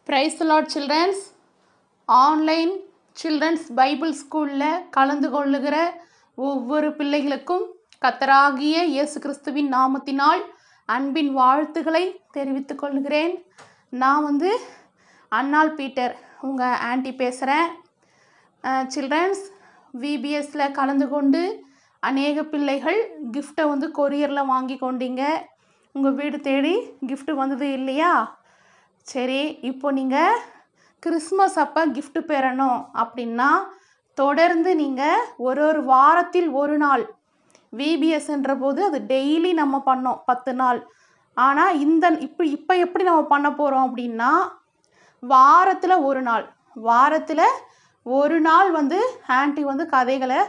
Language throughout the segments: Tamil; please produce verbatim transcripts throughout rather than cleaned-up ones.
Praise the Lord, children. Online Children's Bible School கலந்து கொள்ளுகிற ஒவ்வொரு பிள்ளைகளுக்கும் கர்த்தராகிய இயேசு கிறிஸ்துவின் நாமத்தினால் அன்பின் வாழ்த்துக்களை தெரிவித்துக் கொள்கிறேன். நான் வந்து அன்னாள் பீட்டர் உங்கள் ஆன்ட்டி பேசுகிறேன். சில்ட்ரன்ஸ் விபிஎஸ்ல கலந்து கொண்டு அநேக பிள்ளைகள் கிஃப்டை வந்து கொரியரில் வாங்கி கொண்டீங்க. உங்கள் வீடு தேடி கிஃப்ட் வந்தது இல்லையா? சரி, இப்போ நீங்கள் கிறிஸ்மஸ் அப்போ கிஃப்ட் பெறணும் அப்படின்னா தொடர்ந்து நீங்கள் ஒரு ஒரு வாரத்தில் ஒரு நாள் விபிஎஸ்ன்ற போது அது டெய்லி நம்ம பண்ணோம் பத்து நாள். ஆனால் இந்த இப்போ இப்போ எப்படி நம்ம பண்ண போகிறோம் அப்படின்னா வாரத்தில் ஒரு நாள் வாரத்தில் ஒரு நாள் வந்து ஆன்ட்டி வந்து கதைகளை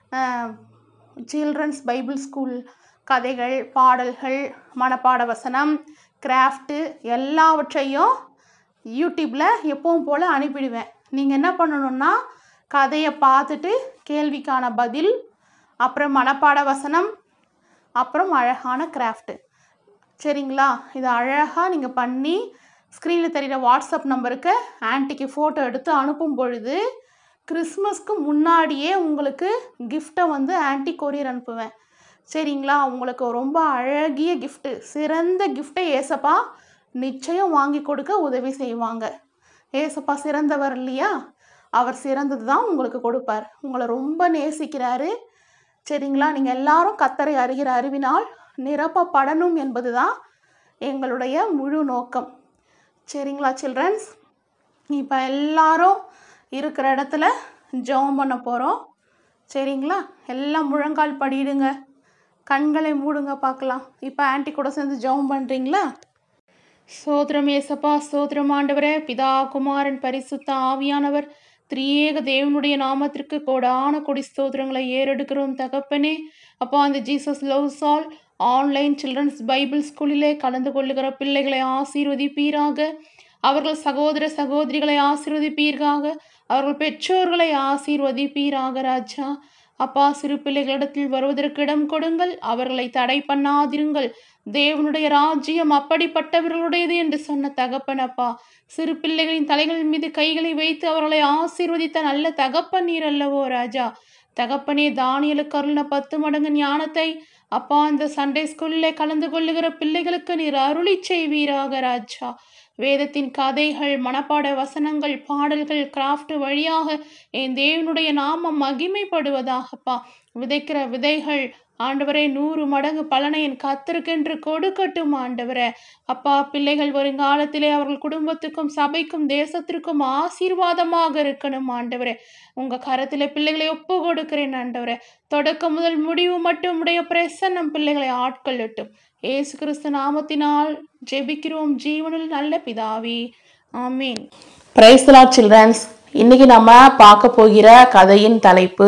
சில்ட்ரன்ஸ் பைபிள் ஸ்கூல் கதைகள், பாடல்கள், மனப்பாட வசனம், கிராஃப்ட்டு எல்லாவற்றையும் யூடியூப்பில் எப்பவும் போல் அனுப்பிடுவேன். நீங்கள் என்ன பண்ணணுன்னா கதையை பார்த்துட்டு கேள்விக்கான பதில், அப்புறம் மனப்பாட வசனம், அப்புறம் அழகான கிராஃப்ட்டு. சரிங்களா? இதை அழகாக நீங்கள் பண்ணி ஸ்க்ரீனில் தெரிகிற வாட்ஸ்அப் நம்பருக்கு ஆன்ட்டிக்கு ஃபோட்டோ எடுத்து அனுப்பும் பொழுது கிறிஸ்மஸ்க்கு முன்னாடியே உங்களுக்கு கிஃப்டை வந்து ஆன்ட்டி கொரியர் அனுப்புவேன். சரிங்களா? உங்களுக்கு ரொம்ப அழகிய கிஃப்ட்டு, சிறந்த கிஃப்டை ஏசப்பா நிச்சயம் வாங்கி கொடுக்க உதவி செய்வாங்க. ஏசப்பா சிறந்தவர் இல்லையா? அவர் சிறந்தது தான் உங்களுக்கு கொடுப்பார். உங்களை ரொம்ப நேசிக்கிறாரு. சரிங்களா? நீங்கள் எல்லாரும் கர்த்தரை அறிகிற அறிவினால் நிரப்பப்படணும் என்பது தான் எங்களுடைய முழு நோக்கம். சரிங்களா சில்ட்ரன்ஸ்? இப்போ எல்லாரும் இருக்கிற இடத்துல ஜெபம் பண்ண போகிறோம். சரிங்களா? எல்லாம் முழங்கால் படிடுங்க, கண்களை மூடுங்க பார்க்கலாம். இப்போ ஆன்ட்டி கூட சேர்ந்து ஜெபம் பண்ணுறீங்களா? சோத்திரம் ஏசப்பா, சோத்திரம் ஆண்டவரே. பிதா, குமாரன், பரிசுத்த ஆவியானவர் திரியேக தேவனுடைய நாமத்திற்கு கோடான கொடி ஸ்தோத்திரங்களை ஏறெடுக்கிறோம் தகப்பனே. அப்போ அந்த Jesus loves all online childrens Bible ஸ்கூலிலே கலந்து கொள்ளுகிற பிள்ளைகளை ஆசீர்வதிப்பீராக. அவர்கள் சகோதர சகோதரிகளை ஆசீர்வதிப்பீராக. அவர்கள் பெற்றோர்களை ஆசீர்வதிப்பீராக ராஜா. அப்பா, சிறு பிள்ளைகளிடத்தில் வருவதற்கு இடம் கொடுங்கள், அவர்களை தடை பண்ணாதிருங்கள். தேவனுடைய ராஜ்யம் அப்படிப்பட்டவர்களுடையது என்று சொன்ன தகப்பனப்பா, சிறு பிள்ளைகளின் தலைகள் மீது கைகளை வைத்து அவர்களை ஆசீர்வதித்த நல்ல தகப்பன் நீர் அல்லவோ ராஜா. தகப்பனே, தானியலுக்கு அருளின பத்து மடங்கு ஞானத்தை அப்பா இந்த சண்டே ஸ்கூலில் கலந்து கொள்ளுகிற பிள்ளைகளுக்கு நீர் அருளி செய்வீராக ராஜா. வேதத்தின் கதைகள், மனப்பாட வசனங்கள், பாடல்கள், கிராஃப்ட் வழியாக என் தேவனுடைய நாமம் மகிமைப்படுவதாகப்பா. விதைக்கிற விதைகள் ஆண்டவரே நூறு மடங்கு பலனை என் கர்த்தருக்கென்று கொடுக்கட்டும் ஆண்டவரே. அப்பா, பிள்ளைகள் வருங்காலத்திலே அவர்கள் குடும்பத்துக்கும் சபைக்கும் தேசத்திற்கும் ஆசீர்வாதமாக இருக்கணும் ஆண்டவரே. உங்க கரத்திலே பிள்ளைகளை ஒப்பு கொடுக்கிறேன் ஆண்டவரே. தொடக்கம் முதல் முடிவு மட்டும் உடைய பிரசன்னம் பிள்ளைகளை ஆட்கொள்ளட்டும். ஏசு கிறிஸ்து நாமத்தினால் ஜெபிக்கிறோம் ஜீவனில் நல்ல பிதாவே, ஆமீன். Praise the Lord childrens. இன்னைக்கு நம்ம பார்க்க போகிற கதையின் தலைப்பு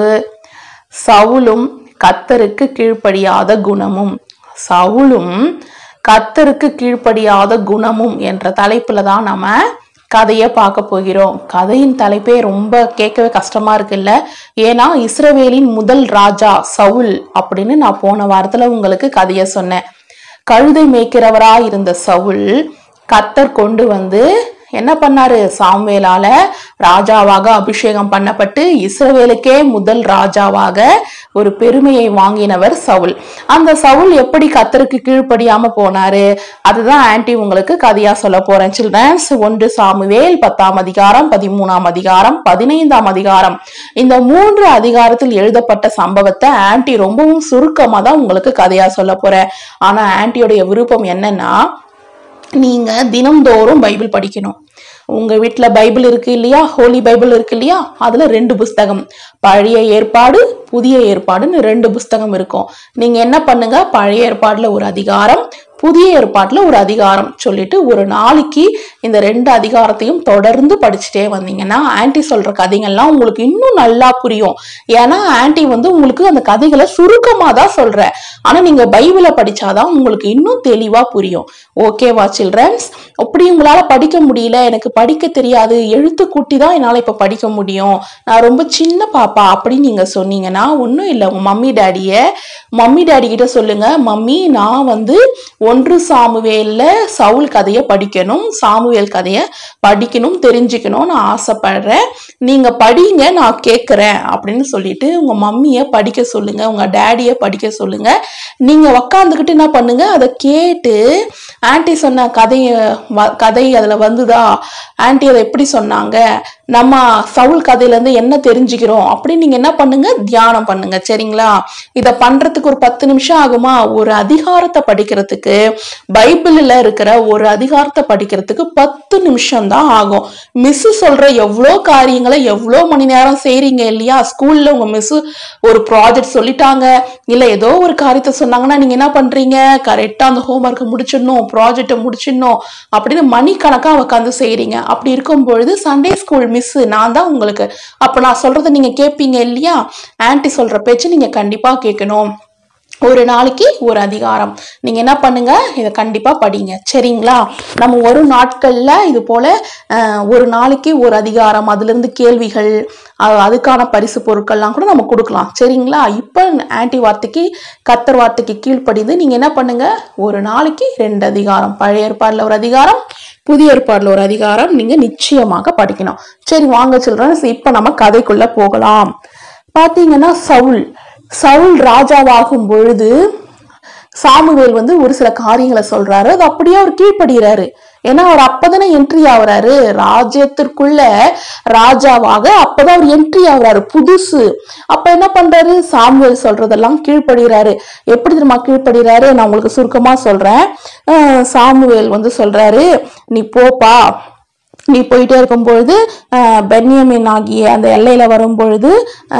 சவுலும் கர்த்தருக்கு கீழ்ப்படியாத குணமும். சவுலும் கர்த்தருக்கு கீழ்ப்படியாத குணமும் என்ற தலைப்புல தான் நம்ம கதையை பார்க்க போகிறோம். கதையின் தலைப்பே ரொம்ப கேட்கவே கஷ்டமா இருக்குல்ல? ஏன்னா இஸ்ரவேலின் முதல் ராஜா சவுல் அப்படின்னு நான் போன வாரத்துல உங்களுக்கு கதையை சொன்னேன். கழுதை மேய்க்கிறவரா இருந்த சவுல் கர்த்தர் கொண்டு வந்து என்ன பண்ணாரு? சாமுவேலால ராஜாவாக அபிஷேகம் பண்ணப்பட்டு இஸ்ரவேலுக்கே முதல் ராஜாவாக ஒரு பெருமையை வாங்கினவர் சவுல். அந்த சவுல் எப்படி கர்த்தருக்கு கீழ்ப்படியாம போனாரு அதுதான் ஆன்ட்டி உங்களுக்கு கதையா சொல்ல போறேன் சில்ட்ரன்ஸ். ஒன்று சாமுவேல் பத்தாம் அதிகாரம், பதிமூணாம் அதிகாரம், பதினைந்தாம் அதிகாரம், இந்த மூன்று அதிகாரத்தில் எழுதப்பட்ட சம்பவத்தை ஆன்ட்டி ரொம்பவும் சுருக்கமா தான் உங்களுக்கு கதையா சொல்ல போறேன். ஆனா ஆன்ட்டியோடைய விருப்பம் என்னன்னா, நீங்க தினம்தோறும் பைபிள் படிக்கணும். உங்க வீட்டுல பைபிள் இருக்கு இல்லையா? ஹோலி பைபிள் இருக்கு இல்லையா? அதுல ரெண்டு புஸ்தகம், பழைய ஏற்பாடு, புதிய ஏற்பாடுன்னு ரெண்டு புஸ்தகம் இருக்கும். நீங்க என்ன பண்ணுங்க, பழைய ஏற்பாடுல ஒரு அதிகாரம், புதிய ஏற்பாட்டுல ஒரு அதிகாரம் சொல்லிட்டு ஒரு நாளைக்கு இந்த ரெண்டு அதிகாரத்தையும் தொடர்ந்து படிச்சுட்டே வந்தீங்கன்னா ஆன்ட்டி சொல்ற கதைகள்லாம் உங்களுக்கு இன்னும் நல்லா புரியும். ஏன்னா ஆன்ட்டி வந்து உங்களுக்கு அந்த கதைகளை சுருக்கமா தான் சொல்ற. ஆனா நீங்க பைபிளை படிச்சாதான் உங்களுக்கு இன்னும் தெளிவா புரியும். ஓகேவா சில்ட்ரன்ஸ்? அப்படி உங்களால படிக்க முடியல, எனக்கு படிக்க தெரியாது, எழுத்து கூட்டி தான் என்னால இப்ப படிக்க முடியும், நான் ரொம்ப சின்ன பாப்பா அப்படின்னு நீங்க சொன்னீங்கன்னா ஒன்றும் இல்லை, உங்க மம்மி டேடிய மம்மி டேடி கிட்ட சொல்லுங்க, மம்மி நான் வந்து ஒன்று சாமுவேல்ல சவுல் கதையை படிக்கணும், சாமுவேல் கதையை படிக்கணும் தெரிஞ்சுக்கணும் நான் ஆசைப்படுறேன், நீங்க படிங்க நான் கேட்கிறேன் அப்படின்னு சொல்லிட்டு உங்க மம்மிய படிக்க சொல்லுங்க, உங்க டேடிய படிக்க சொல்லுங்க. நீங்க உக்காந்துக்கிட்டு என்ன பண்ணுங்க, அதை கேட்டு ஆன்டி சொன்ன கதைய கதை அதுல வந்துதா, ஆன்டி அதை எப்படி சொன்னாங்க, நம்ம சவுல் கதையில இருந்து என்ன தெரிஞ்சுக்கிறோம் அப்படின்னு நீங்க என்ன பண்ணுங்க, தியானம் பண்ணுங்க. சரிங்களா? இத பண்றதுக்கு ஒரு பத்து நிமிஷம் ஆகுமா? ஒரு அதிகாரத்தை படிக்கிறதுக்கு, பைபிள்ல இருக்கிற ஒரு அதிகாரத்தை படிக்கிறதுக்கு பத்து நிமிஷம் தான் ஆகும். மிஸ் சொல்ற எவ்வளோ காரியங்களை எவ்வளோ மணி நேரம் செய்றீங்க இல்லையா? ஸ்கூல்ல உங்க மிஸ் ஒரு ப்ராஜெக்ட் சொல்லிட்டாங்க, இல்ல ஏதோ ஒரு காரியத்தை சொன்னாங்கன்னா நீங்க என்ன பண்றீங்க, கரெக்டா அந்த ஹோம்ஒர்க்கை முடிச்சிடணும், ப்ராஜெக்டை முடிச்சிடணும் அப்படின்னு மணிக்கணக்கா உட்காந்து செய்றீங்க. அப்படி இருக்கும் பொழுது சண்டே ஸ்கூல் மிஸ் நான் தான் உங்களுக்கு, அப்ப நான் சொல்றதை நீங்க கேட்பீங்க இல்லையா? ஆன்டி சொல்ற பேச்சு நீங்க கண்டிப்பா கேட்கணும். ஒரு நாளைக்கு ஒரு அதிகாரம் நீங்க என்ன பண்ணுங்க, இதை கண்டிப்பா படிங்க. சரிங்களா? நம்ம ஒரு நாட்கள்ல இது போல ஒரு நாளைக்கு ஒரு அதிகாரம், அதுல இருந்து கேள்விகள், அதுக்கான பரிசு பொருட்கள்லாம் கூட நம்ம கொடுக்கலாம். சரிங்களா? இப்ப ஆன்டி வார்த்தைக்கு கர்த்தர் வார்த்தைக்கு கீழ்ப்படிந்து நீங்க என்ன பண்ணுங்க, ஒரு நாளைக்கு ரெண்டு அதிகாரம், பழைய ஏற்பாடுல ஒரு அதிகாரம், புதிய ஏற்பாடுல ஒரு அதிகாரம் நீங்க நிச்சயமாக படிக்கணும். சரி வாங்க சில்ட்ரன்ஸ், இப்ப நம்ம கதைக்குள்ள போகலாம். பாத்தீங்கன்னா சவுல் சவுல் ராஜாவாகும் பொழுது சாமுவேல் வந்து ஒரு சில காரியங்களை சொல்றாரு, அது அப்படியே அவர் கீழ்ப்படுகிறாரு. ஏன்னா அவர் அப்பதானே என்ட்ரி ஆகுறாரு ராஜ்யத்திற்குள்ள, ராஜாவாக அப்பதான் அவர் என்ட்ரி ஆகுறாரு புதுசு. அப்ப என்ன பண்றாரு, சாமுவேல் சொல்றதெல்லாம் கீழ்ப்படுகிறாரு. எப்படி தெரியுமா கீழ்ப்படுகிறாரு, நான் உங்களுக்கு சுருக்கமா சொல்றேன். சாமுவேல் வந்து சொல்றாரு, நீ போப்பா, நீ போயிட்டே இருக்கும் பொழுது பென்யமீன் ஆகிய அந்த எல்லையில வரும் பொழுது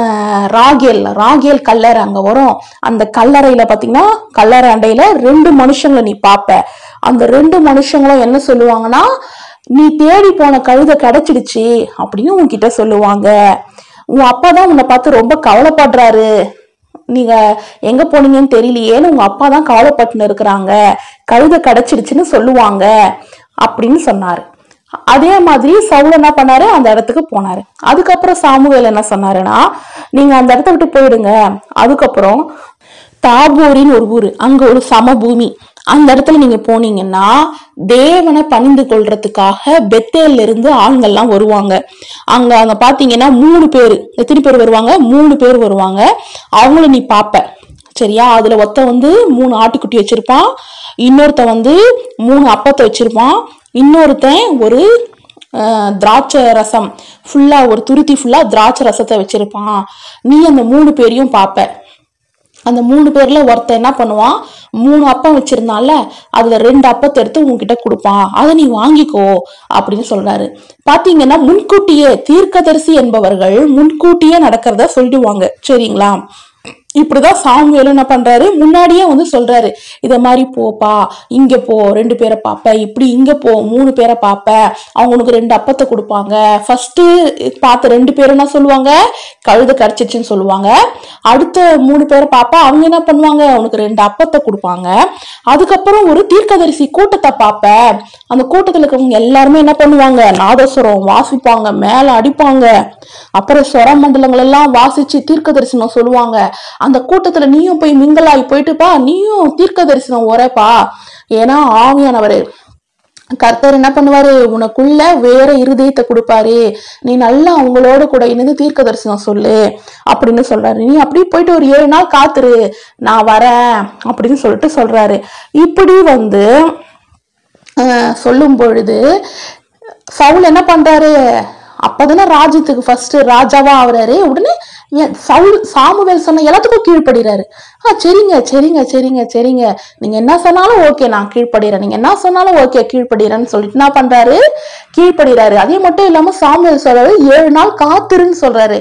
ராகேல் ராகேல் கல்லறை அங்க வரும். அந்த கல்லறையில பாத்தீங்கன்னா கல்லறை அண்டையில ரெண்டு மனுஷங்களை நீ பாப்ப. அந்த ரெண்டு மனுஷங்களும் என்ன சொல்லுவாங்கன்னா, நீ தேடி போன கழுதை கிடைச்சிடுச்சு அப்படின்னு உன்கிட்ட சொல்லுவாங்க. உன் அப்பா தான் உன்னை பார்த்து ரொம்ப கவலைப்படுறாரு, நீங்க எங்க போனீங்கன்னு தெரியலையேன்னு உங்க அப்பா தான் கவலைப்பட்டுன்னு இருக்கிறாங்க, கழுதை கிடைச்சிடுச்சுன்னு சொல்லுவாங்க அப்படின்னு சொன்னாரு. அதே மாதிரி சவுல் என்ன பண்ணாரு, அந்த இடத்துக்கு போனாரு. அதுக்கப்புறம் சாமுவேல் என்ன சொன்னாருன்னா, நீங்க அந்த இடத்த விட்டு போயிடுங்க, அதுக்கப்புறம் தாபோரின் ஒரு ஊரு, அங்க ஒரு சமபூமி, அந்த இடத்துல நீங்க போனீங்கன்னா தேவனை பணிந்து கொள்றதுக்காக பெத்தேல்ல இருந்து ஆண்கள்லாம் வருவாங்க. அங்க அங்க பாத்தீங்கன்னா மூணு பேரு, எத்தனை பேர் வருவாங்க, மூணு பேர் வருவாங்க. அவங்கள நீ பாப்ப. சரியா? அதுல ஒருத்த வந்து மூணு ஆட்டுக்குட்டி வச்சிருப்பான், இன்னொருத்த வந்து மூணு அப்பத்தை வச்சிருப்பான், இன்னொருத்தன் ஒரு திராட்சை ரசம் ஃபுல்லா, ஒரு துருத்தி ஃபுல்லா திராட்சை ரசத்தை வச்சிருப்பான். நீ அந்த மூணு பேரையும் பாப்ப. அந்த மூணு பேர்ல ஒருத்தன் என்ன பண்ணுவான், மூணு அப்பம் வச்சிருந்தான்ல, அதுல ரெண்டு அப்பத்தை எடுத்து உன்கிட்ட கொடுப்பான், அதை நீ வாங்கிக்கோ அப்படின்னு சொல்றாரு. பாத்தீங்கன்னா முன்கூட்டியே தீர்க்கதரிசி என்பவர்கள் முன்கூட்டியே நடக்கிறத சொல்லிடுவாங்க. சரிங்களா? இப்படிதான் சாமுவேல் என்ன பண்றாரு, முன்னாடியே வந்து சொல்றாரு, இத மாதிரி போப்பா, இங்க போ, ரெண்டு பேரை பாப்ப, இப்படி இங்க போ, மூணு பேரை பாப்ப, அவங்க உனக்கு ரெண்டு அப்பத்தை கொடுப்பாங்க. ஃபர்ஸ்ட் பார்த்த ரெண்டு பேரும் என்ன சொல்லுவாங்க, கழுதை கிடைச்சிச்சுன்னு சொல்லுவாங்க. அடுத்த மூணு பேரை பாப்பா, அவங்க என்ன பண்ணுவாங்க, உனக்கு ரெண்டு அப்பத்தை கொடுப்பாங்க. அதுக்கப்புறம் ஒரு தீர்க்கதரிசி கூட்டத்தை பாப்ப, அந்த கூட்டத்துல இருக்கிறவங்க எல்லாருமே என்ன பண்ணுவாங்க, நாதஸ்வரம் வாசிப்பாங்க, மேல அடிப்பாங்க, அப்புறம் ஸ்வர மண்டலங்கள் எல்லாம் வாசிச்சு தீர்க்க தரிசனம் சொல்லுவாங்க. அந்த கூட்டத்துல நீயும் போய் மிங்கலாகி போயிட்டுப்பா, நீயும் தீர்க்க தரிசனம் உரைப்பா. ஏன்னா ஆவியானவரு கர்த்தர் என்ன பண்ணுவாரு, உனக்குள்ள வேற இருதயத்தை கொடுப்பாரு, நீ நல்லா அவங்களோட கூட இணைந்து தீர்க்க தரிசனம் சொல்லு அப்படின்னு சொல்றாரு. நீ அப்படி போயிட்டு ஒரு ஏழு நாள் காத்துரு, நான் வரேன் அப்படின்னு சொல்லிட்டு சொல்றாரு. இப்படி வந்து அஹ் சொல்லும் பொழுது சவுல் என்ன பண்றாரு, அப்பதானே ராஜ்யத்துக்கு ஃபர்ஸ்ட் ராஜாவா ஆகுறாரு. உடனே சவுல் சாமுவேல் சொன்ன எல்லாத்துக்கும் கீழ்ப்படுறாரு. ஆஹ் சரிங்க சரிங்க சரிங்க சரிங்க நீங்க என்ன சொன்னாலும் ஓகே, நான் கீழ்ப்படுறேன், நீங்க என்ன சொன்னாலும் ஓகே கீழ்ப்படுறேன்னு சொல்லிட்டு என்ன பண்றாரு, கீழ்ப்படுறாரு. அதே மட்டும் இல்லாம சாமுவேல் சொல்றாரு, ஏழு நாள் காத்துருன்னு சொல்றாரு.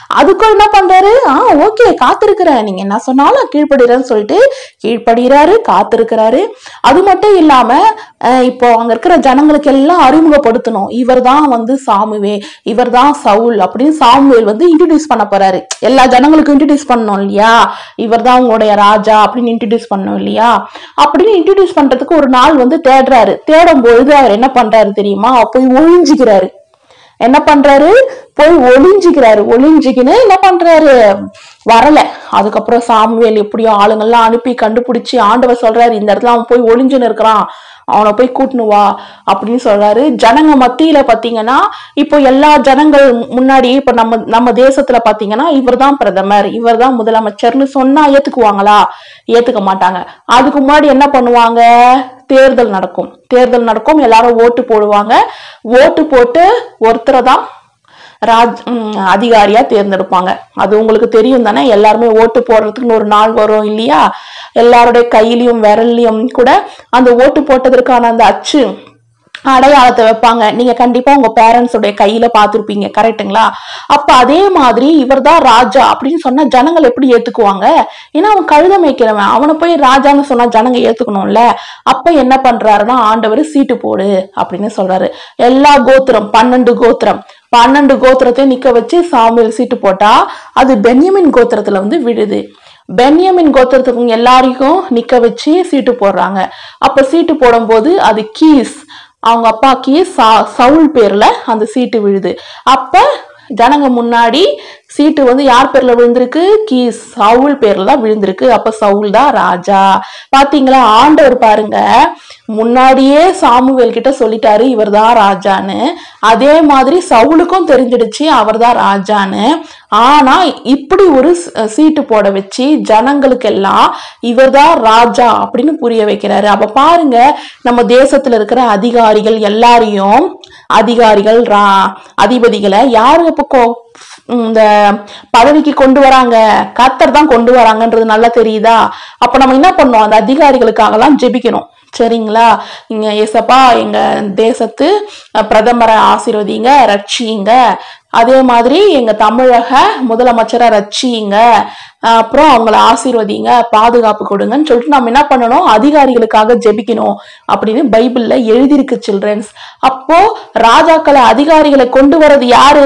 அதுக்கும் என்ன பண்றாரு, ஆஹ் ஓகே காத்திருக்கிறேன், நீங்க என்ன சொன்னாலும் கீழ்ப்படுறேன்னு சொல்லிட்டு கீழ்ப்படுகிறாரு, காத்திருக்கிறாரு. அது மட்டும் இல்லாம இப்போ அங்க இருக்கிற ஜனங்களுக்கு எல்லாம் அறிமுகப்படுத்தணும், இவர் தான் வந்து சாமுவே, இவர் தான் சவுல் அப்படின்னு சாமுவேல் வந்து இன்ட்ரடியூஸ் பண்ண போறாரு. எல்லா ஜனங்களுக்கும் இன்ட்ரடியூஸ் பண்ணணும் இல்லையா, இவர் தான் உங்களுடைய ராஜா அப்படின்னு இன்ட்ரடியூஸ் பண்ணணும் இல்லையா. அப்படின்னு இன்ட்ரடியூஸ் பண்றதுக்கு ஒரு நாள் வந்து தேடுறாரு. தேடும் பொழுது அவர் என்ன பண்றாரு தெரியுமா, போய் ஒளிஞ்சுக்கிறாரு. என்ன பண்றாரு, போய் ஒளிஞ்சுக்கிறாரு. ஒளிஞ்சுக்கின்னு என்ன பண்றாரு, வரல. அதுக்கப்புறம் சாமுவேல் எப்படியோ ஆளுங்கள்லாம் அனுப்பி கண்டுபிடிச்சு ஆண்டவர் சொல்றாரு, இந்த இடத்துல அவன் போய் ஒளிஞ்சுன்னு இருக்கிறான், அவனை போய் கூட்டினு வா அப்படின்னு சொல்றாரு. ஜனங்க மத்தியில பாத்தீங்கன்னா இப்போ எல்லா ஜனங்கள் முன்னாடி இப்ப நம்ம நம்ம தேசத்துல பாத்தீங்கன்னா இவர் தான் பிரதமர், இவர் தான் முதலமைச்சர்னு சொன்னா ஏத்துக்குவாங்களா? ஏத்துக்க மாட்டாங்க. அதுக்கு முன்னாடி என்ன பண்ணுவாங்க, தேர்தல் நடக்கும். தேர்தல் நடக்கும், எல்லாரும் ஓட்டு போடுவாங்க. ஓட்டு போட்டு ஒருத்தரை தான் ராஜ் அதிகாரியா தேர்ந்தெடுப்பாங்க. அது உங்களுக்கு தெரியும் தானே, எல்லாருமே ஓட்டு போடுறதுக்குன்னு ஒரு நாள் வரும் இல்லையா. எல்லாருடைய கையிலையும் விரல்லையும் கூட அந்த ஓட்டு போட்டதற்கான அந்த அச்சு அடையாளத்தை வைப்பாங்க. நீங்க கண்டிப்பா உங்க பேரண்ட்ஸ் உடைய கையில பாத்துருப்பீங்க, கரெக்டுங்களா? அப்ப அதே மாதிரி இவர் தான் ராஜா அப்படின்னு சொன்னா ஜனங்கள் எப்படி ஏத்துக்குவாங்க? ஏன்னா அவன் கழுத மேய்க்கிறவன், அவனை போய் ராஜான்னு சொன்னா ஜனங்க ஏத்துக்கணும்ல. அப்ப என்ன பண்றாருன்னா ஆண்டவர் சீட்டு போடு அப்படின்னு சொல்றாரு. எல்லா கோத்திரம், பன்னெண்டு கோத்திரம் பன்னெண்டு கோத்திரத்தையும் நிக்க வச்சு சாமுவேல் சீட்டு போட்டா அது பென்யமின் கோத்திரத்துல வந்து விழுது. பென்யமின் கோத்திரத்துக்கு எல்லாருக்கும் நிக்க வச்சு சீட்டு போடுறாங்க. அப்ப சீட்டு போடும் போது அது கீஸ், அவங்க அப்பா கீஸ் சவுல் பேர்ல அந்த சீட்டு விழுது. அப்ப ஜனங்க முன்னாடி சீட்டு வந்து யார் பேர்ல விழுந்திருக்கு, கீஸ் சவுல் பேர்ல தான் விழுந்திருக்கு. அப்ப சவுல் தான் ராஜா. பாத்தீங்களா, ஆண்டவர் பாருங்க முன்னாடியே சாமுவேல் கிட்ட சொல்லிட்டாரு இவர் தான் ராஜான்னு. அதே மாதிரி சவுலுக்கும் தெரிஞ்சிடுச்சு அவர் தான் ராஜான்னு. ஆனா இப்படி ஒரு சீட்டு போட வச்சு ஜனங்களுக்கு எல்லாம் இவர் தான் ராஜா அப்படின்னு புரிய வைக்கிறாரு. அப்ப பாருங்க, நம்ம தேசத்துல இருக்கிற அதிகாரிகள் எல்லாரையும், அதிகாரிகள் ரா அதிபதிகளை யாரு இப்போ இந்த பதவிக்கு கொண்டு வராங்க, கர்த்தர் தான் கொண்டு வராங்கன்றது நல்லா தெரியுதா. அப்ப நம்ம என்ன பண்ணோம், அந்த அதிகாரிகளுக்காக எல்லாம் ஜெபிக்கணும், சரிங்களா? இங்க ஏசப்பா எங்க தேசத்து பிரதமரை ஆசீர்வதிங்க, ரட்சியுங்க. அதே மாதிரி எங்க தமிழக முதலமைச்சரை ரட்சியுங்க, அப்புறம் அவங்கள ஆசீர்வதிங்க, பாதுகாப்பு கொடுங்கன்னு சொல்லிட்டு நம்ம என்ன பண்ணணும், அதிகாரிகளுக்காக ஜெபிக்கணும் அப்படின்னு பைபிள்ல எழுதியிருக்கு சில்ட்ரன்ஸ். அப்போ ராஜாக்களை அதிகாரிகளை கொண்டு வர்றது யாரு,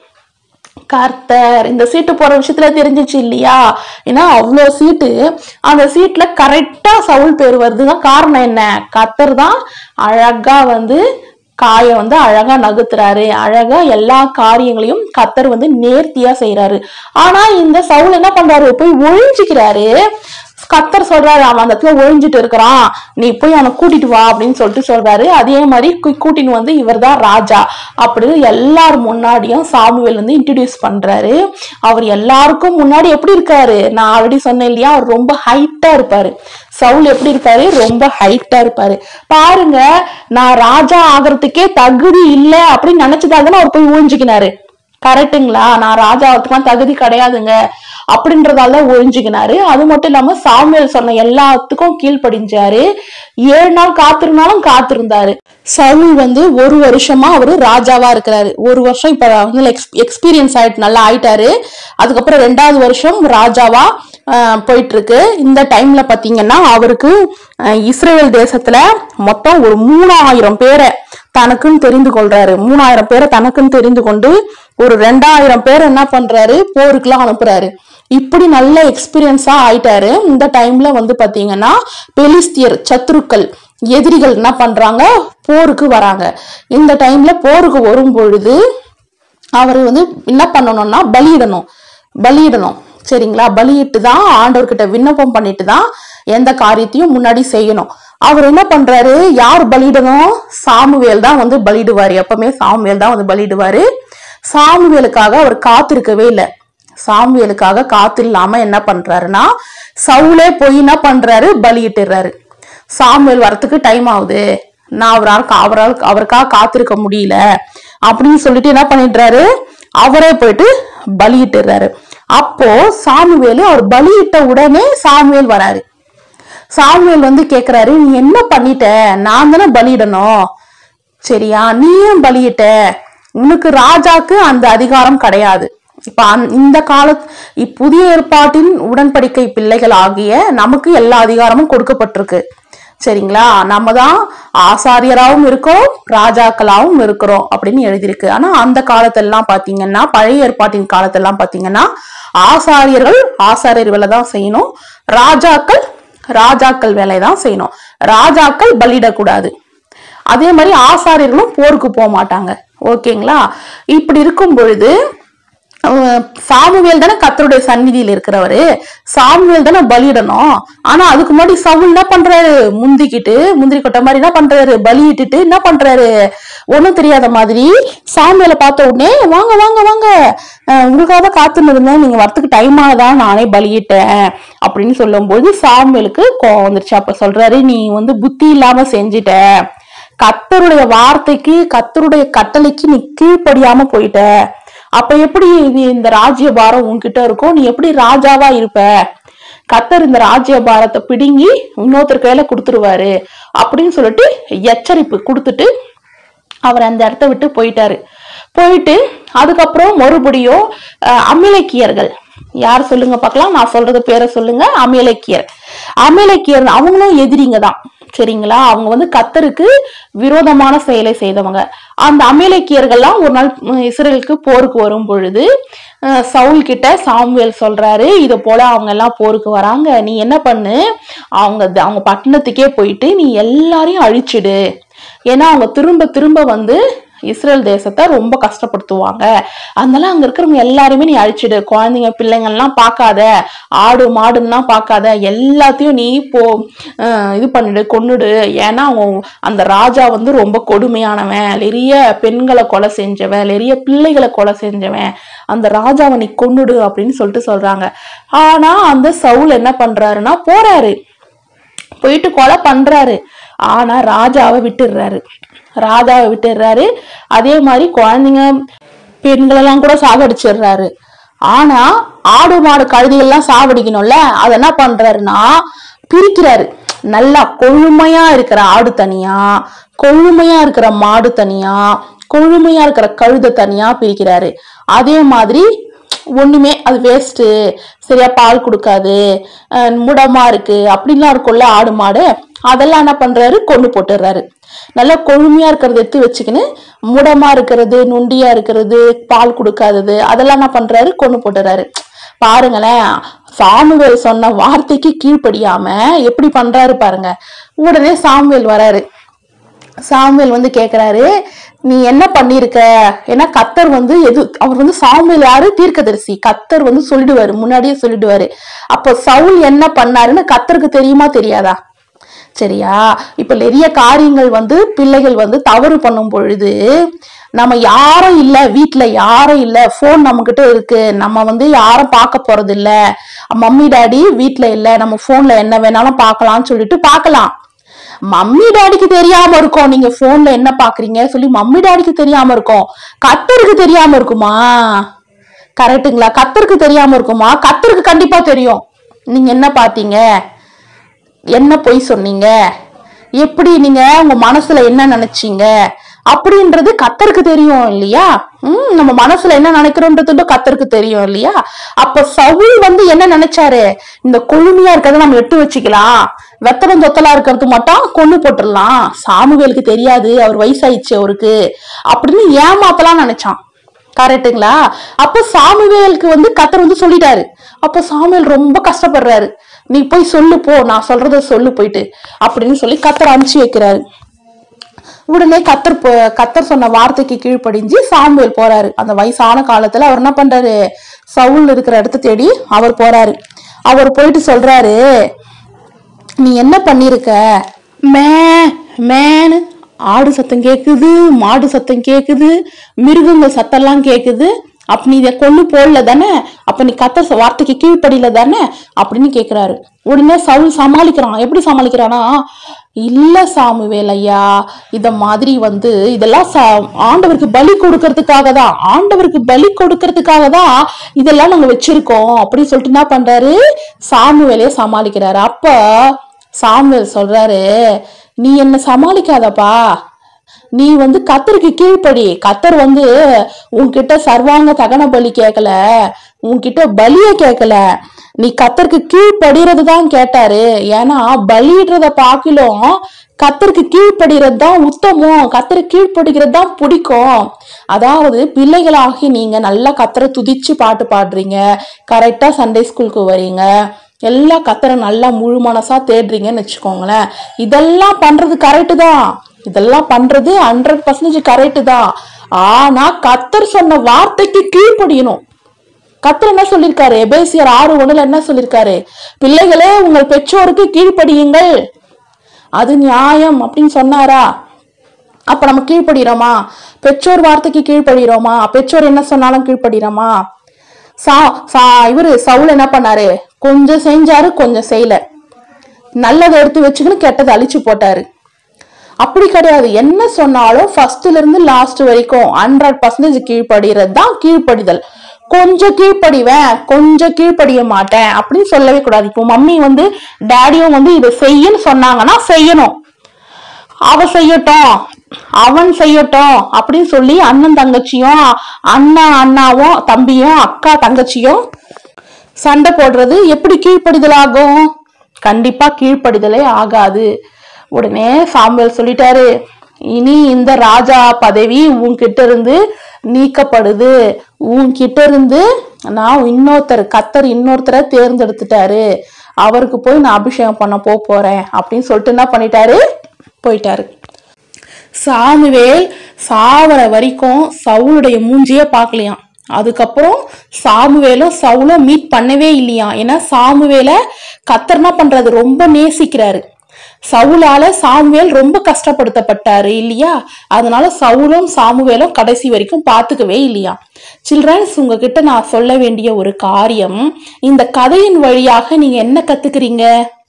கர்த்தர். இந்த சீட்டு போற விஷயத்துல தெரிஞ்சிச்சு இல்லையா. ஏன்னா அவ்வளோ சீட்டு, அந்த சீட்ல கரெக்டா சவுல் பேர் வருதுன்னா காரணம் என்ன, கர்த்தர் தான் அழகா வந்து காய வந்து அழகா நகுத்துறாரு, அழகா எல்லா காரியங்களையும் கர்த்தர் வந்து நேர்த்தியா செய்யறாரு. ஆனா இந்த சவுல் என்ன பண்றாரு, போய் ஒழிஞ்சுக்கிறாரு. கர்த்தர் சொல்றாரு அவன் அந்த இடத்துல ஒழிஞ்சிட்டு இருக்கிறான், நீ போய் அவனை கூட்டிட்டு வா அப்படின்னு சொல்லிட்டு சொல்றாரு. அதே மாதிரி கூட்டின்னு வந்து இவர் தான் ராஜா அப்படின்னு எல்லாரும் முன்னாடியும் சாமுவேல் வந்து இன்ட்ரடியூஸ் பண்றாரு. அவர் எல்லாருக்கும் முன்னாடி எப்படி இருக்காரு, நான் ஆல்ரெடி சொன்னேன் இல்லையா, அவர் ரொம்ப ஹைட்டா இருப்பாரு. சவுல் எப்படி இருப்பாரு, ரொம்ப ஹைட்டா இருப்பாரு. பாருங்க, நான் ராஜா ஆகிறதுக்கே தகுதி இல்லை அப்படின்னு நினைச்சதாகதான் அவர் போய் ஒழிஞ்சுக்கினாரு, கரெக்டுங்களா? நான் ராஜா ஆகிறதுக்கு தகுதி கிடையாதுங்க அப்படின்றதால ஒழிஞ்சுக்கினாரு. அது மட்டும் இல்லாம சாமுவேல் சொன்ன எல்லாத்துக்கும் கீழ்ப்படிஞ்சாரு. ஏழு நாள் காத்திருந்தாலும் காத்திருந்தாரு. சவுல் வந்து ஒரு வருஷமா அவரு ராஜாவா இருக்கிறாரு. ஒரு வருஷம் இப்ப வந்து எக்ஸ்பீரியன்ஸ் ஆயிட்டு நல்லா ஆயிட்டாரு. அதுக்கப்புறம் ரெண்டாவது வருஷம் ராஜாவா போயிட்டு இருக்கு. இந்த டைம்ல பாத்தீங்கன்னா அவருக்கு இஸ்ரேல் தேசத்துல மொத்தம் ஒரு மூணாயிரம் பேரை தனக்குன்னு தெரிந்து கொள்றாரு. மூணாயிரம் பேரை தனக்குன்னு தெரிந்து கொண்டு ஒரு ரெண்டாயிரம் பேரை என்ன பண்றாரு, போருக்குலாம் அனுப்புறாரு. இப்படி நல்ல எக்ஸ்பீரியன்ஸா ஆயிட்டாரு. இந்த டைம்ல வந்து பாத்தீங்கன்னா பெலிஸ்தியர், சத்துருக்கள், எதிரிகள் என்ன பண்றாங்க, போருக்கு வராங்க. இந்த டைம்ல போருக்கு வரும் பொழுது அவர் வந்து என்ன பண்ணணும்னா பலியிடணும், பலியிடணும் சரிங்களா? பலியிட்டு தான் ஆண்டவர்கிட்ட விண்ணப்பம் பண்ணிட்டு தான் எந்த காரியத்தையும் முன்னாடி செய்யணும். அவர் என்ன பண்றாரு, யார் பலியிடணும், சாமுவேல் தான் வந்து பலியிடுவாரு. எப்பவுமே சாமுவேல் தான் வந்து பலியிடுவாரு. சாமுவேலுக்காக அவர் காத்திருக்கவே இல்லை. சாமுவேலுக்காக காத்து இல்லாம என்ன பண்றாருன்னா சவுலே போய் என்ன பண்றாரு, பலியிட்டுறாரு. சாமுவேல் வரத்துக்கு டைம் ஆகுது, நான் அவரால் அவரால் அவருக்காக காத்திருக்க முடியல அப்படின்னு சொல்லிட்டு என்ன பண்ணிடுறாரு, அவரே போயிட்டு பலியிட்டுறாரு. அப்போ சாமுவேல் அவர் பலியிட்ட உடனே சாமுவேல் வராரு. சாமுவேல் வந்து கேக்குறாரு, நீ என்ன பண்ணிட்ட, நான் தானே பலியிடணும், சரியா? நீ ஏன் பலியிட்ட, உனக்கு ராஜாக்கு அந்த அதிகாரம் கிடையாது. இப்ப இந்த கால புதிய ஏற்பாட்டின் உடன்படிக்கை பிள்ளைகள் ஆகிய நமக்கு எல்லா அதிகாரமும் கொடுக்கப்பட்டிருக்கு. சரிங்களா? நம்ம தான் ஆசாரியராகவும் இருக்கோம், ராஜாக்களாகவும் இருக்கிறோம் அப்படின்னு எழுதியிருக்கு. ஆனா அந்த காலத்தெல்லாம் பாத்தீங்கன்னா, பழைய ஏற்பாட்டின் காலத்தெல்லாம் பாத்தீங்கன்னா ஆசாரியர்கள் ஆசாரியர் வேலை தான் செய்யணும், ராஜாக்கள் ராஜாக்கள் வேலை தான் செய்யணும். ராஜாக்கள் பலியிடக்கூடாது. அதே மாதிரி ஆசாரியர்களும் போருக்கு போக மாட்டாங்க. ஓகேங்களா? இப்படி இருக்கும் பொழுது சாமுவேல் தானே கர்த்தருடைய சந்நிதியில் இருக்கிறவரு, சாமுவேல் தானே பலியிடணும். ஆனா அதுக்கு முன்னாடி சவுல் என்ன பண்றாரு, முந்திக்கிட்டு முந்திரி கொட்ட மாதிரி என்ன பண்றாரு, பலியிட்டுட்டு என்ன பண்றாரு, ஒண்ணும் தெரியாத மாதிரி சாமுவேலை பார்த்த உடனே வாங்க வாங்க வாங்க உங்களுக்காக தான் காத்துன்னு இருந்தேன், நீங்க வரத்துக்கு டைம் ஆனதான் நானே பலியிட்டேன் அப்படின்னு சொல்லும் போது சாமுவேலுக்கு கோவம் வந்துருச்சு. அப்ப சொல்றாரு, நீ வந்து புத்தி இல்லாம செஞ்சிட்ட, கர்த்தருடைய வார்த்தைக்கு கர்த்தருடைய கட்டளைக்கு நீ கீழ்ப்படியாம போயிட்ட, அப்ப எப்படி இந்த ராஜ்ய பாரம் உன்கிட்ட இருக்கும், நீ எப்படி ராஜாவா இருப்ப, கர்த்தர் இந்த ராஜ்ய பாரத்தை பிடுங்கி இன்னொருத்தர் கையில கொடுத்துருவாரு அப்படின்னு சொல்லிட்டு எச்சரிப்பு கொடுத்துட்டு அவர் அந்த இடத்த விட்டு போயிட்டாரு. போயிட்டு அதுக்கப்புறம் மறுபடியும் அமிலேக்கியர்கள், யார் சொல்லுங்க பார்க்கலாம், நான் சொல்றது பேரை சொல்லுங்க. அமிலேக்கியர் அமிலேக்கியர் அவங்களும் எதிரிங்க தான். சரிங்களா? அவங்க வந்து கர்த்தருக்கு விரோதமான செயலை செய்தவங்க. அந்த அமலேக்கியர்கள்லாம் ஒரு நாள் இஸ்ரேலுக்கு போருக்கு வரும் பொழுது சவுல் கிட்ட சாமுவேல் சொல்றாரு, இதை போல அவங்க எல்லாம் போருக்கு வராங்க, நீ என்ன பண்ணு, அவங்க அவங்க பட்டணத்துக்கே போயிட்டு நீ எல்லாரையும் அழிச்சிடு, ஏன்னா அவங்க திரும்ப திரும்ப வந்து இஸ்ரேல் தேசத்தை ரொம்ப கஷ்டப்படுத்துவாங்க, அதனால அங்க இருக்கிறவங்க எல்லாருமே நீ அழிச்சிடு, குழந்தைங்க பிள்ளைங்கள்லாம் பார்க்காத, ஆடு மாடுலாம் பார்க்காத, எல்லாத்தையும் நீ போ இது பண்ணிடு, கொன்னுடு, ஏன்னா அவங்க அந்த ராஜா வந்து ரொம்ப கொடுமையானவன், நிறைய பெண்களை கொலை செஞ்சவன், நிறைய பிள்ளைகளை கொலை செஞ்சவன், அந்த ராஜாவை நீ கொன்னுடு அப்படின்னு சொல்லிட்டு சொல்றாங்க. ஆனா அந்த சவுல் என்ன பண்றாருன்னா போறாரு, போயிட்டு கொலை பண்றாரு, ஆனா ராஜாவை விட்டுடுறாரு ராஜாவை விட்டுடுறாரு அதே மாதிரி குழந்தைங்க பெண்களெல்லாம் கூட சாகடிச்சிடுறாரு. ஆனா ஆடு மாடு கழுதைகள்லாம் சாவடிக்கணும்ல, அதை என்ன பண்றாருன்னா பிரிக்கிறாரு. நல்லா கொழுமையா இருக்கிற ஆடு தனியா, கொழுமையா இருக்கிற மாடு தனியா, கொழுமையா இருக்கிற கழுதை தனியா பிரிக்கிறாரு. அதே மாதிரி ஒண்ணுமே அது வேஸ்ட்டு, சரியா பால் கொடுக்காது, முடமா இருக்கு அப்படின்லாம் இருக்கும்ல ஆடு மாடு, அதெல்லாம் என்ன பண்றாரு, கொண்டு போட்டுடுறாரு. நல்லா கொழுமையா இருக்கிறது எடுத்து வச்சுக்கின்னு முடமா இருக்கிறது, நொண்டியா இருக்கிறது, பால் கொடுக்காதது அதெல்லாம் என்ன பண்றாரு, கொண்டு போட்டுறாரு. பாருங்களேன், சாமுவேல் சொன்ன வார்த்தைக்கு கீழ்ப்படியாம எப்படி பண்றாரு பாருங்க. உடனே சாமுவேல் வராரு. சாமுவேல் வந்து கேக்குறாரு, நீ என்ன பண்ணிருக்க, ஏன்னா கர்த்தர் வந்து எது, அவர் வந்து சாமுவேல் யாரு, தீர்க்கதரிசி, கர்த்தர் வந்து சொல்லிடுவாரு, முன்னாடியே சொல்லிடுவாரு. அப்ப சவுல் என்ன பண்ணாருன்னு கர்த்தருக்கு தெரியுமா தெரியாதா? சரியா? இப்ப நிறைய காரியங்கள் வந்து பிள்ளைகள் வந்து தவறு பண்ணும் பொழுது நம்ம யாரும் இல்ல, வீட்டுல யாரும் இல்ல, போன் நம்ம கிட்ட இருக்கு, நம்ம வந்து யாரும் பார்க்க போறது இல்ல, மம்மி டாடி வீட்டுல இல்ல, நம்ம போன்ல என்ன வேணாலும் பார்க்கலாம்னு சொல்லிட்டு பார்க்கலாம். மம்மி டாடிக்கு தெரியாம இருக்கும் நீங்க போன்ல என்ன பாக்குறீங்க சொல்லி, மம்மி டாடிக்கு தெரியாம இருக்கும், கர்த்தருக்கு தெரியாம இருக்குமா? கரெக்டுங்களா? கர்த்தருக்கு தெரியாம இருக்குமா? கர்த்தருக்கு கண்டிப்பா தெரியும் நீங்க என்ன பாத்தீங்க, என்ன பொய் சொன்னீங்க, எப்படி நீங்க உங்க மனசுல என்ன நினைச்சீங்க அப்படின்றது கர்த்தருக்கு தெரியும் இல்லையா? உம் நம்ம மனசுல என்ன நினைக்கிறோன்றது கர்த்தருக்கு தெரியும் இல்லையா? அப்ப சவுல் வந்து என்ன நினைச்சாரு, இந்த கொழுமையா இருக்கிறத நம்ம எட்டு வச்சுக்கலாம், வெத்தலம் தொத்தலா இருக்கிறது மட்டும் கொண்டு போட்டுடலாம், சாமுவேலுக்கு தெரியாது, அவர் வயசாயிடுச்சு அவருக்கு அப்படின்னு ஏமாத்தலாம் நினைச்சான். கரெக்டுங்களா? அப்ப சாமுவேலுக்கு வந்து கர்த்தர் வந்து சொல்லிட்டாரு. அப்ப சாமுவேல் ரொம்ப கஷ்டப்படுறாரு, நீ போய் சொல்லு போ, நான் சொல்றத சொல்லு போயிட்டு அப்படின்னு சொல்லி கர்த்தர் அனுப்பிச்சு வைக்கிறாரு. உடனே கர்த்தர் கர்த்தர் சொன்ன வார்த்தைக்கு கீழ்ப்படிஞ்சு சாமுவேல் போறாரு. அந்த வயசான காலத்துல அவர் என்ன பண்றாரு, சவுல் இருக்கிற இடத்த தேடி அவர் போறாரு. அவர் போயிட்டு சொல்றாரு, நீ என்ன பண்ணிருக்க, மே மேனு ஆடு சத்தம் கேக்குது, மாடு சத்தம் கேக்குது, மிருகங்கள் சத்தம்லாம் கேக்குது, அப்ப நீ இதை கொண்டு போடல தானே, அப்ப நீ கர்த்தர் வார்த்தைக்கு கீழ்ப்படியில தானே அப்படின்னு கேக்குறாரு. உடனே சவுல் சமாளிக்கிறான். எப்படி சமாளிக்கிறானா, இல்ல சாமுவேல் ஐயா, இத மாதிரி வந்து இதெல்லாம் ஆண்டவருக்கு பலி கொடுக்கறதுக்காக தான், ஆண்டவருக்கு பலி கொடுக்கறதுக்காக தான் இதெல்லாம் நாங்க வச்சிருக்கோம் அப்படின்னு சொல்லிட்டு என்ன பண்றாரு, சாமுவேலே சமாளிக்கிறாரு. அப்ப சாமுவேல் சொல்றாரு, நீ என்ன சமாளிக்காதப்பா, நீ வந்து கத்தருக்கு கீழ்ப்படி. கத்தர் வந்து உன்கிட்ட சர்வாங்க தகன பலி கேட்கல, உன்கிட்ட பலிய கேட்கல, நீ கத்தருக்கு கீழ்படுறது தான் கேட்டாரு. ஏன்னா பலியிடுறத பாக்கிலும் கத்தருக்கு கீழ்படுகிறது தான் உத்தமம், கத்தருக்கு கீழ்படுகிறது தான் பிடிக்கும். அதாவது பிள்ளைகளாகி நீங்க நல்லா கத்தரை துதிச்சு பாட்டு பாடுறீங்க, கரெக்டா சண்டே ஸ்கூலுக்கு வரீங்க, எல்லா கத்தரை நல்லா முழு மனசா தேடுறீங்கன்னு வச்சுக்கோங்களேன். இதெல்லாம் பண்றது கரெக்டு தான், இதெல்லாம் பண்றது ஹண்ட்ரட் பர்சன்டேஜ் கரெக்டு தான். ஆனா கத்தர் சொன்ன வார்த்தைக்கு கீழ்ப்படியணும். கத்தர் என்ன சொல்லிருக்காரு? எபேசியர் ஆறு ஒண்ணுல என்ன சொல்லிருக்காரு? பிள்ளைகளே உங்கள் பெற்றோருக்கு கீழ்ப்படியுங்கள், அது நியாயம் அப்படின்னு சொன்னாரா? அப்ப நம்ம கீழ்ப்படுகிறோமா? பெற்றோர் வார்த்தைக்கு கீழ்ப்படுகிறோமா? பெற்றோர் என்ன சொன்னாலும் கீழ்ப்படுகிறோமா? சா சா இவரு சவுல் என்ன பண்ணாரு? கொஞ்சம் செஞ்சாரு, கொஞ்சம் செய்யல. நல்லதை எடுத்து வச்சுக்கணும், கெட்டதை அழிச்சு போட்டாரு. அப்படி கிடையாது. என்ன சொன்னாலும் ஃபர்ஸ்ட்ல இருந்து லாஸ்ட் வரைக்கும் ஹண்ட்ரட் பர்சன்டேஜ் கீழ்ப்படுகிறது தான் கீழ்ப்படிதல். கொஞ்சம் கீழ்ப்படிவேன், கொஞ்சம் கீழ்ப்படிய மாட்டேன் அப்படின்னு சொல்லவே கூடாது. இப்போ மம்மி வந்து டேடியும் வந்து இதை செய்யன்னு சொன்னாங்கன்னா செய்யணும். அவ செய்யட்டும், அவன் செய்யட்டும் அப்படின்னு சொல்லி அண்ணன் தங்கச்சியும், அண்ணா அண்ணாவும் தம்பியும், அக்கா தங்கச்சியும் சண்டை போடுறது எப்படி கீழ்ப்படிதல் ஆகும்? கண்டிப்பா கீழ்ப்படிதலே ஆகாது. உடனே சாமுவேல் சொல்லிட்டாரு, இனி இந்த ராஜா பதவி உன்கிட்ட இருந்து நீக்கப்படுது, உன்கிட்ட இருந்து நான் இன்னொருத்தர் கத்தர் இன்னொருத்தரை தேர்ந்தெடுத்துட்டாரு, அவருக்கு போய் நான் அபிஷேகம் பண்ண போறேன் அப்படின்னு சொல்லிட்டு என்ன பண்ணிட்டாரு? போயிட்டாரு. சாமுவேல் சாவர வரைக்கும் சவுளுடைய மூஞ்சிய பார்க்கலையாம். அதுக்கப்புறம் சாமுவேலும் சவுலும் மீட் பண்ணவே இல்லையா. ஏன்னா சாமுவேல கத்தர் என்ன பண்றாரு? ரொம்ப நேசிக்கிறாரு. சவுலால சாமுவேல் ரொம்ப கஷ்டப்படுத்தப்பட்டாரு இல்லையா. அதனால சவுலும் சாமுவேலும் கடைசி வரைக்கும் பார்த்துக்கவே இல்லையா. சில்ட்ரன்ஸ், உங்ககிட்ட நான் சொல்ல வேண்டிய ஒரு காரியம், இந்த கதையின் வழியாக நீங்க என்ன கத்துக்கிறீங்க?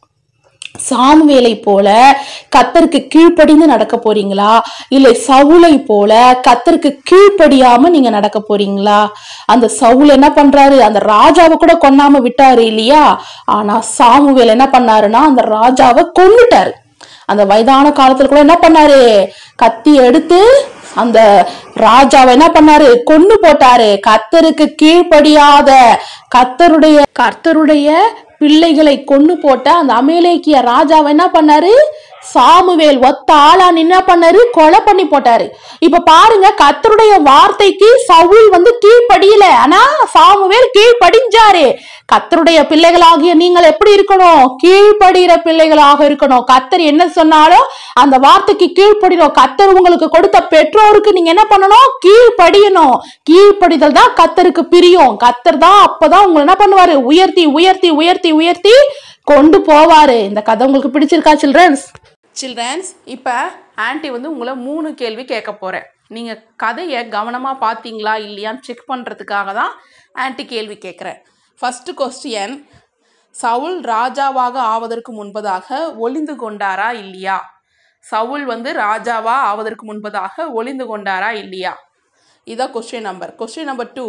சாமுவேலை போல கத்தருக்கு கீழ்ப்படிந்து நடக்க போறீங்களா, இல்லை சவுலை போல கத்தருக்கு கீழ்ப்படியாம நீங்க நடக்க போறீங்களா? அந்த சவுல் என்ன பண்றாரு? அந்த ராஜாவை கூட கொன்னாம விட்டாரு இல்லையா. ஆனா சாமுவேல் என்ன பண்ணாருன்னா அந்த ராஜாவை கொன்னுட்டாரு. அந்த வயதான காலத்துல கூட என்ன பண்ணாரு? கத்தி எடுத்து அந்த ராஜாவை என்ன பண்ணாரு? கொன்னு போட்டாரு. கத்தருக்கு கீழ்ப்படியாத கத்தருடைய கர்த்தருடைய பிள்ளைகளை கொன்னு போட்ட அந்த அமலேக்கிய ராஜாவை என்ன பண்ணாரு? சாமுவேல் ஒத்த ஆளா என்ன பண்ணாரு? கொலை பண்ணி போட்டாரு. இப்ப பாருங்க, கர்த்தருடைய வார்த்தைக்கு சவுல் வந்து கீழ்ப்படியல, ஆனா சாமுவேல் கீழ்ப்படிஞ்சாரு. கர்த்தருடைய பிள்ளைகளாகிய நீங்கள் எப்படி இருக்கணும்? கீழ்ப்படுகிற பிள்ளைகளாக இருக்கணும். கர்த்தர் என்ன சொன்னாலும் அந்த வார்த்தைக்கு கீழ்ப்படியணும். கர்த்தர் உங்களுக்கு கொடுத்த பெற்றோருக்கு நீங்க என்ன பண்ணணும்? கீழ்ப்படியணும். கீழ்ப்படிதல் தான் கர்த்தருக்கு பிரியம். கர்த்தர் தான் அப்பதான் உங்களை என்ன பண்ணுவாரு? உயர்த்தி உயர்த்தி உயர்த்தி உயர்த்தி கொண்டு போவாரு. இந்த கதை உங்களுக்கு பிடிச்சிருக்கா சில்ட்ரன்ஸ்? சில்ட்ரன்ஸ், இப்போ ஆன்ட்டி வந்து உங்களை மூணு கேள்வி கேட்க போகிறேன். நீங்கள் கதையை கவனமாக பார்த்தீங்களா இல்லையான்னு செக் பண்ணுறதுக்காக தான் ஆன்ட்டி கேள்வி கேட்குறேன். ஃபஸ்ட்டு கொஸ்டியன், சவுல் ராஜாவாக ஆவதற்கு முன்பதாக ஒளிந்து கொண்டாரா இல்லையா? சவுல் வந்து ராஜாவா ஆவதற்கு முன்பதாக ஒளிந்து கொண்டாரா இல்லையா? இதான் question number. Question number two,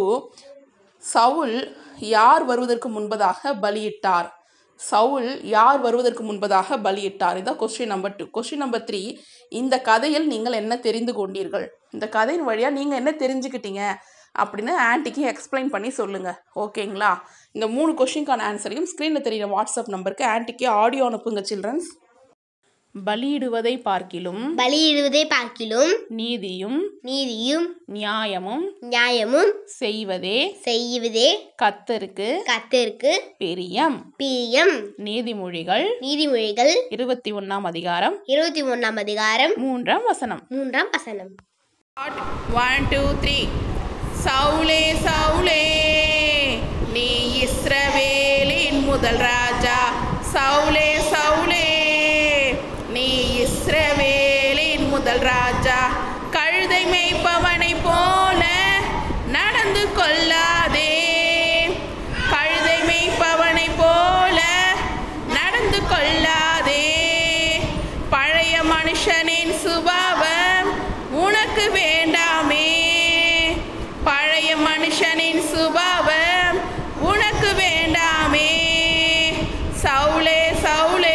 Saul யார் வருவதற்கு முன்பதாக பலியிட்டார்? சவுல் யார் வருவதற்கு முன்பதாக பலியிட்டார்? இதான் question number two. Question number three, இந்த கதையில் நீங்கள் என்ன தெரிந்து கொண்டீர்கள்? இந்த கதையின் வழியாக நீங்கள் என்ன தெரிஞ்சுக்கிட்டீங்க அப்படின்னு ஆன்ட்டிக்கு எக்ஸ்பிளைன் பண்ணி சொல்லுங்கள். ஓகேங்களா? இந்த மூணு கொஸ்டினுக்கான ஆன்சரையும் ஸ்க்ரீனில் தெரிகிற வாட்ஸ்அப் நம்பருக்கு ஆன்ட்டிக்கு ஆடியோ அனுப்புங்க சில்ட்ரன்ஸ். பலியிடுவதை பார்க்கிலும் பலியிடுவதை பார்க்கிலும் நீதியும் நீதியும் நியாயமும் நியாயமும் செய்வதே செய்வதே கர்த்தருக்கு கர்த்தருக்கு பிரியம். பிரியம். நீதிமொழிகள் நீதிமொழிகள் இருபத்தி ஒன்னாம் அதிகாரம் இருபத்தி ஒன்னாம் அதிகாரம் மூன்றாம் வசனம். மூன்றாம் வசனம். One two three. சவுலே சவுலே, நீ இஸ்ரவேலின் முதல் ராஜா. சவுலே சவுலே, நீ இஸ்ரவேலின் முதல் ராஜா. கழுதை மேய்ப்பவனை போல நடந்து கொள்ளாதே, கழுதை மேய்ப்பவனை போல நடந்து கொள்ளாதே. பழைய மனுஷனின் சுபாவம் உனக்கு வேண்டாமே, பழைய மனுஷனின் சுபாவம் உனக்கு வேண்டாமே. சவுலே சவுலே,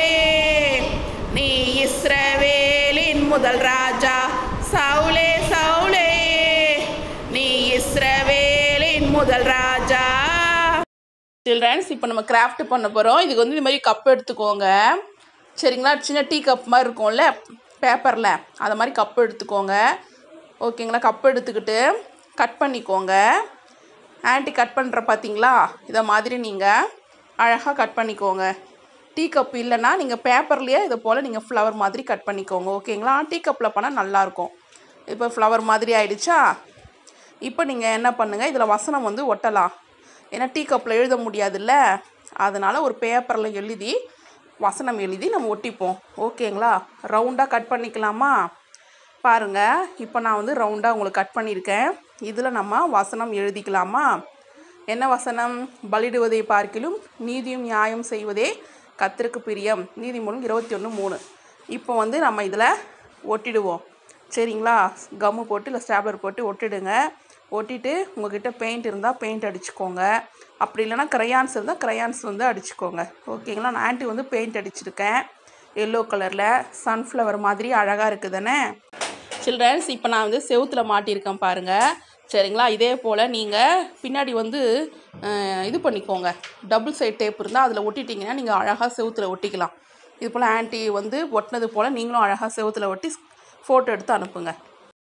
முதல் ராஜா. சில்ட்ரன்ஸ், இப்போ நம்ம கிராஃப்ட் பண்ண போகிறோம். இதுக்கு வந்து இது மாதிரி கப் எடுத்துக்கோங்க. சரிங்களா? சின்ன டீ கப் மாதிரி இருக்கும்ல பேப்பரில், அதை மாதிரி கப் எடுத்துக்கோங்க. ஓகேங்களா? கப் எடுத்துக்கிட்டு கட் பண்ணிக்கோங்க. ஆன்ட்டி கட் பண்ணுற பார்த்தீங்களா? இதை மாதிரி நீங்கள் அழகாக கட் பண்ணிக்கோங்க. டீ கப் இல்லைன்னா நீங்கள் பேப்பர்லேயே இதை போல் நீங்கள் ஃப்ளவர் மாதிரி கட் பண்ணிக்கோங்க. ஓகேங்களா? டீ கப்பில் பண்ணால் நல்லாயிருக்கும். இப்போ ஃப்ளவர் மாதிரி ஆயிடுச்சா? இப்போ நீங்கள் என்ன பண்ணுங்கள், இதில் வசனம் வந்து ஒட்டலாம். ஏன்னா டீ கப்பில் எழுத முடியாதுல்ல, அதனால் ஒரு பேப்பரில் எழுதி வசனம் எழுதி நம்ம ஒட்டிப்போம். ஓகேங்களா? ரவுண்டாக கட் பண்ணிக்கலாமா? பாருங்கள், இப்போ நான் வந்து ரவுண்டாக உங்களுக்கு கட் பண்ணியிருக்கேன். இதில் நம்ம வசனம் எழுதிக்கலாமா? என்ன வசனம்? பலிடுவதை பார்க்கிலும் நீதியும் நியாயம் செய்வதே கர்த்தருக்கு பிரியம். நீதிமொழி இருபத்தி ஒன்று மூணு. இப்போ வந்து நம்ம இதில் ஒட்டிடுவோம். சரிங்களா? கம்மு போட்டு இல்லை ஸ்டாப்லர் போட்டு ஒட்டிடுங்க. ஒட்டிட்டு உங்கள்கிட்ட பெயிண்ட் இருந்தால் பெயிண்ட் அடிச்சுக்கோங்க. அப்படி இல்லைனா க்ரையான்ஸ் இருந்தால் க்ரையான்ஸ் வந்து அடிச்சுக்கோங்க. ஓகேங்களா? நான் ஆன்ட்டி வந்து பெயிண்ட் அடிச்சிருக்கேன் எல்லோ கலரில். சன்ஃப்ளவர் மாதிரி அழகாக இருக்குது தானே சில்ட்ரன்ஸ்? இப்போ நான் வந்து செவுத்தில் மாட்டியிருக்கேன் பாருங்கள். சரிங்களா? இதே போல் நீங்கள் பின்னாடி வந்து இது பண்ணிக்கோங்க. டபுள் சைட் டேப் இருந்தால் அதில் ஒட்டிட்டிங்கன்னா நீங்கள் அழகாக செவுத்தில் ஒட்டிக்கலாம். இது போல் ஆன்ட்டி வந்து ஒட்டினது போல் நீங்களும் அழகாக செவுத்தில் ஒட்டி ஃபோட்டோ எடுத்து அனுப்புங்க.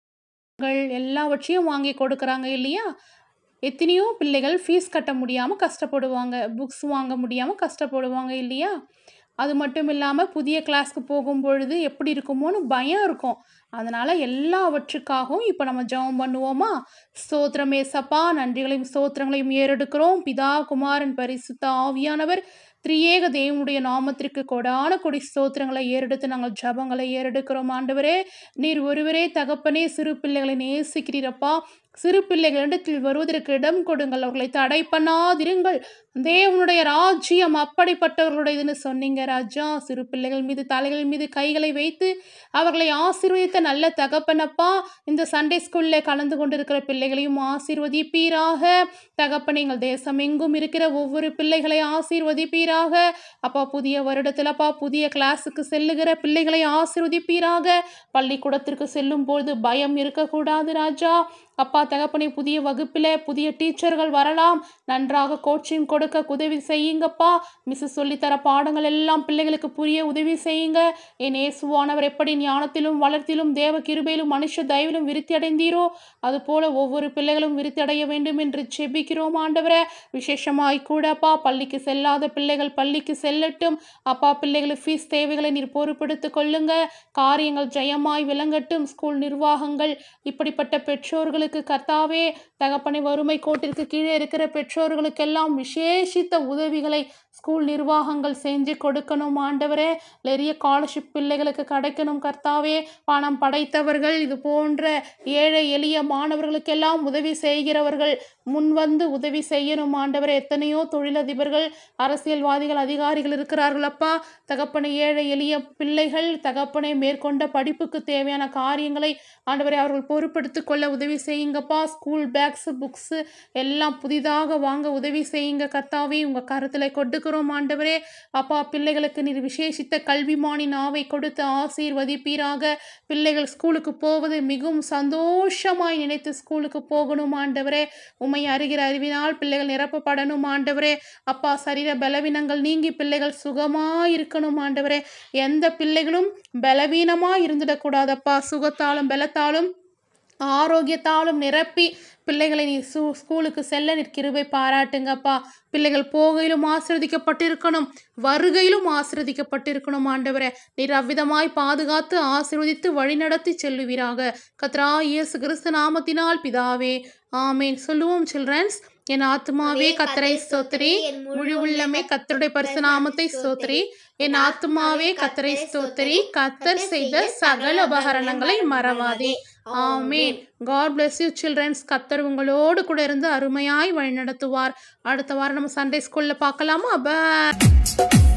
எல்லாவற்றையும் வாங்கி கொடுக்குறாங்க இல்லையா? எத்தனையோ பிள்ளைகள் ஃபீஸ் கட்ட முடியாமல் கஷ்டப்படுவாங்க, புக்ஸ் வாங்க முடியாமல் கஷ்டப்படுவாங்க இல்லையா? அது மட்டும் இல்லாமல் புதிய கிளாஸ்க்கு போகும் பொழுது எப்படி இருக்குமோன்னு பயம் இருக்கும். அதனால் எல்லாவற்றுக்காகவும் இப்போ நம்ம ஜெபம் பண்ணுவோமா? ஸ்தோத்திரம் ஏசப்பா, நன்றிகளையும் ஸ்தோத்திரங்களையும் ஏறெடுக்கிறோம். பிதா, குமாரன், பரிசுத்த ஆவியானவர் திரியேக தேவனுடைய நாமத்திற்கு கொடான கொடி ஸ்தோத்திரங்களை ஏறெடுத்து நாங்கள் ஜபங்களை ஏறெடுக்கிறோம். ஆண்டவரே, நீர் ஒருவரே தகப்பனே சிறு பிள்ளைகளை நேசிக்கிறீரப்பா. சிறு பிள்ளைகளிடத்தில் வருவதற்கு இடம் கொடுங்கள், அவர்களை தடை பண்ணாதிருங்கள். தேவனுடைய ராஜ்யம் அப்படிப்பட்டவர்களுடையதுன்னு சொன்னீங்க ராஜா. சிறு பிள்ளைகள் மீது தலைகள் மீது கைகளை வைத்து அவர்களை ஆசீர்வதித்த நல்ல தகப்பனப்பா. இந்த சண்டே ஸ்கூலில் கலந்து கொண்டிருக்கிற பிள்ளைகளையும் ஆசீர்வதிப்பீராக தகப்பன். எங்கள் தேசம் எங்கும் இருக்கிற ஒவ்வொரு பிள்ளைகளை ஆசீர்வதிப்பீராக அப்பா. புதிய வருடத்திலப்பா புதிய கிளாஸுக்கு செல்லுகிற பிள்ளைகளை ஆசீர்வதிப்பீராக. பள்ளிக்கூடத்திற்கு செல்லும் பொழுது பயம் இருக்கக்கூடாது ராஜா. அப்பா தகப்பனை, புதிய வகுப்பில் புதிய டீச்சர்கள் வரலாம், நன்றாக கோச்சிங் கொடுக்க உதவி செய்யுங்கப்பா. மிஸ் சொல்லித்தர பாடங்கள் எல்லாம் பிள்ளைகளுக்கு புரிய உதவி செய்யுங்க. என் இயேசுவானவர் எப்படி ஞானத்திலும் வளர்த்திலும் தேவ கிருபையிலும் மனுஷ தயவிலும் விருத்தி அடைந்தீரோ அதுபோல ஒவ்வொரு பிள்ளைகளும் விருத்தி அடைய வேண்டும் என்று செபிக்கிறோம் ஆண்டவரே. விசேஷமாய் கூடப்பா பள்ளிக்கு செல்லாத பிள்ளைகள் பள்ளிக்கு செல்லட்டும் அப்பா. பிள்ளைகளுக்கு ஃபீஸ் தேவைகளை நீர் பொறுப்பெடுத்து கொள்ளுங்க. காரியங்கள் ஜெயமாய் விளங்கட்டும். ஸ்கூல் நிர்வாகங்கள் இப்படிப்பட்ட பெற்றோர்களுக்கு கர்த்தாவே தகப்பனை, வறுமை கோட்டிற்கு கீழே இருக்கிற பெற்றோர்களுக்கெல்லாம் விசேஷித்த உதவிகளை ஸ்கூல் நிர்வாகங்கள் செஞ்சு கொடுக்கணும் ஆண்டவரே. நிறைய ஸ்காலர்ஷிப் பிள்ளைகளுக்கு கிடைக்கணும் கர்த்தாவே. பணம் படைத்தவர்கள் இது போன்ற ஏழை எளிய மாணவர்களுக்கெல்லாம் உதவி செய்கிறவர்கள் முன்வந்து உதவி செய்யணும் ஆண்டவரே. எத்தனையோ தொழிலதிபர்கள், அரசியல்வாதிகள், அதிகாரிகள் இருக்கிறார்கள் அப்பா தகப்பனை. ஏழை எளிய பிள்ளைகள் தகப்பனை மேற்கொண்ட படிப்புக்கு தேவையான காரியங்களை ஆண்டவரை அவர்கள் பொறுப்பெடுத்து கொள்ள உதவி செய்யுங்கப்பா. ஸ்கூல் பேக்ஸு புக்ஸு எல்லாம் புதிதாக வாங்க உதவி செய்யுங்க கர்த்தாவே. உங்கள் கருத்தில் கொடுக்கிறோம் ஆண்டவரே. அப்பா பிள்ளைகளுக்கு நீர் விசேஷித்த கல்விமானி நாவை கொடுத்து ஆசீர்வதிப்பீராக. பிள்ளைகள் ஸ்கூலுக்கு போவது மிகவும் சந்தோஷமாய் நினைத்து ஸ்கூலுக்கு போகணும் ஆண்டவரே. உம்மை அறிகிற அறிவினால் பிள்ளைகள் நிரப்பப்படணும் ஆண்டவரே. அப்பா சரீர பலவீனங்கள் நீங்கி பிள்ளைகள் சுகமாய் இருக்கணும் ஆண்டவரே. எந்த பிள்ளைகளும் பலவீனமாக இருந்துடக்கூடாதப்பா. சுகத்தாலும் பலத்தாலும் ஆரோக்கியத்தாலும் நிரப்பி பிள்ளைகளை நீ சூ ஸ்கூலுக்கு செல்ல நீர் கிருபை பாராட்டுங்கப்பா. பிள்ளைகள் போகையிலும் ஆசீர்வதிக்கப்பட்டிருக்கணும், வருகையிலும் ஆசீர்வதிக்கப்பட்டிருக்கணும் ஆண்டவரே. நீர் அவ்விதமாய் பாதுகாத்து ஆசீர்வதித்து வழிநடத்தி செல்லுவீராக. கர்த்தரா இயேசு கிறிஸ்து நாமத்தினால் பிதாவே, ஆமேன். சொல்லுவோம் சில்ட்ரன்ஸ். என் ஆத்துமாவே கர்த்தரை ஸ்தோத்திரி, முழு உள்ளமே கர்த்தருடைய பரிசுத்த நாமத்தை ஸ்தோத்திரி. என் ஆத்துமாவே கர்த்தரை ஸ்தோத்திரி, கர்த்தர் செய்த சகல உபகரணங்களை மறவாதே. ஆமேன். God bless you childrens. கர்த்தர் உங்களோடு கூட இருந்து அருமையாய் வழிநடத்துவார். அடுத்த வாரம் நம்ம சண்டே ஸ்கூல்ல பார்க்கலாமா? பாய்.